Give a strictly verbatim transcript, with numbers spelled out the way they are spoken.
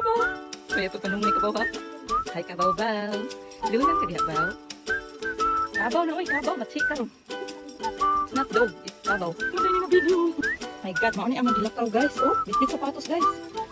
ko. Kaya ito tanong ni Kabaw ha. Hi Kabaw Baw. Lunang ka diha Baw. Kabaw na oy, Kabaw. Matsi ka ron. It's not dog, it's Kabaw. Maganda ni na video. My God, mauni ang magilakaw guys. Oh, bitbit sapatos guys.